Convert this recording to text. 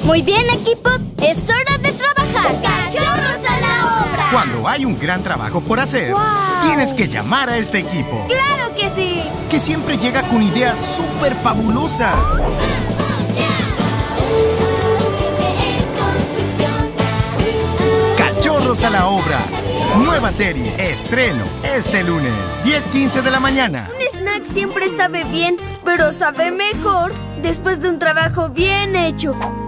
Muy bien, equipo. Es hora de trabajar. ¡Cachorros a la obra! Cuando hay un gran trabajo por hacer, tienes que llamar a este equipo. ¡Claro que sí! Que siempre llega con ideas súper fabulosas. Cachorros a la obra. Nueva serie. Estreno este lunes, 10:15 de la mañana. Un snack siempre sabe bien, pero sabe mejor después de un trabajo bien hecho.